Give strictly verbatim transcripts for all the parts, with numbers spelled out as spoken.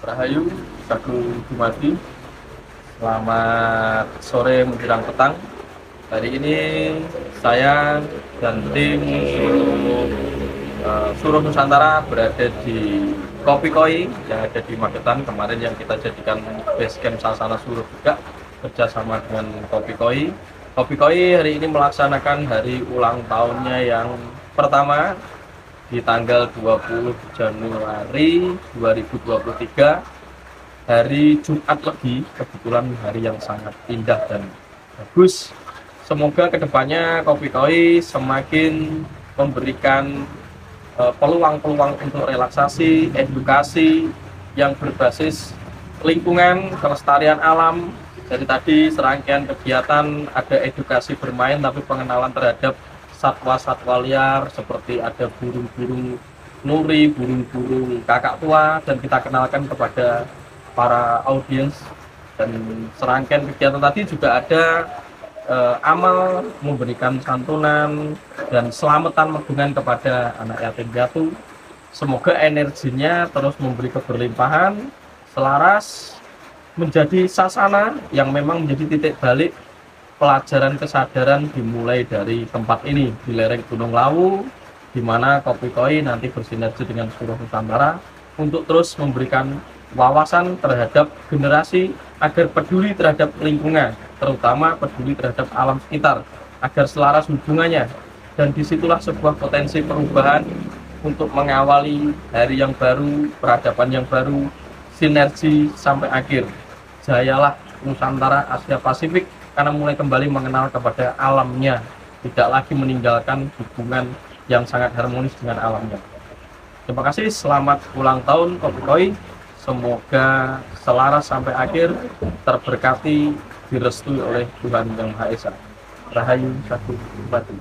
Rahayu, Sagu Dumadi. Selamat sore menjelang petang. Hari ini saya dan tim uh, Suruh Nusantara berada di Kopi Koi yang ada di Magetan. Kemarin yang kita jadikan base camp Sasana Suruh juga kerjasama dengan Kopi Koi. Kopi Koi hari ini melaksanakan hari ulang tahunnya yang pertama di tanggal dua puluh Januari dua ribu dua puluh tiga, hari Jumat Legi, kebetulan hari yang sangat indah dan bagus. Semoga kedepannya Kopi Koi semakin memberikan peluang-peluang uh, untuk relaksasi, edukasi yang berbasis lingkungan, kelestarian alam. Dari tadi serangkaian kegiatan ada edukasi bermain, tapi pengenalan terhadap satwa-satwa liar seperti ada burung-burung nuri, burung-burung kakak tua, dan kita kenalkan kepada para audiens. Dan serangkaian kegiatan tadi juga ada eh, amal memberikan santunan dan selamatan megungan kepada anak yatim piatu. Semoga energinya terus memberi keberlimpahan, selaras, menjadi sasana yang memang menjadi titik balik pelajaran kesadaran dimulai dari tempat ini di lereng Gunung Lawu, di mana Kopi Koi nanti bersinergi dengan Suruh Nusantara untuk terus memberikan wawasan terhadap generasi agar peduli terhadap lingkungan, terutama peduli terhadap alam sekitar, agar selaras hubungannya. Dan disitulah sebuah potensi perubahan untuk mengawali hari yang baru, peradaban yang baru, sinergi sampai akhir. Jayalah Nusantara Asia Pasifik, karena mulai kembali mengenal kepada alamnya, tidak lagi meninggalkan hubungan yang sangat harmonis dengan alamnya. Terima kasih, selamat ulang tahun Kopi Koi. Semoga selaras sampai akhir, terberkati, direstui oleh Tuhan Yang Maha Esa. Rahayu, Sagu Dumadi.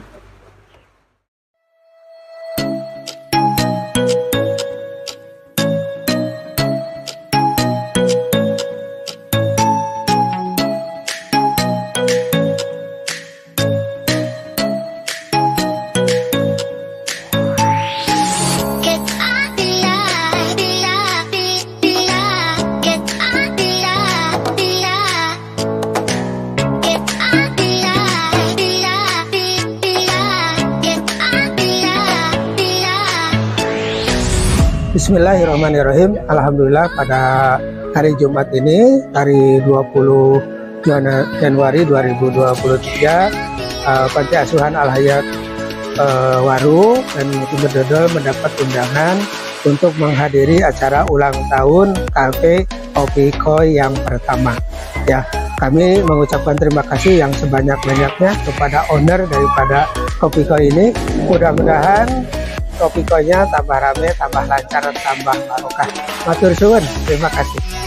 Bismillahirrahmanirrahim. Alhamdulillah pada hari Jumat ini, hari dua puluh Januari dua ribu dua puluh tiga, uh, Panti Asuhan Al Hayat uh, Waru dan Sumber Dodol mendapat undangan untuk menghadiri acara ulang tahun Kafe Kopi Koi yang pertama. Ya, kami mengucapkan terima kasih yang sebanyak-banyaknya kepada owner daripada Kopi Koi ini. Mudah-mudahan Kopi Koi-nya tambah rame, tambah lancar, tambah barokah. Matur suwun, terima kasih.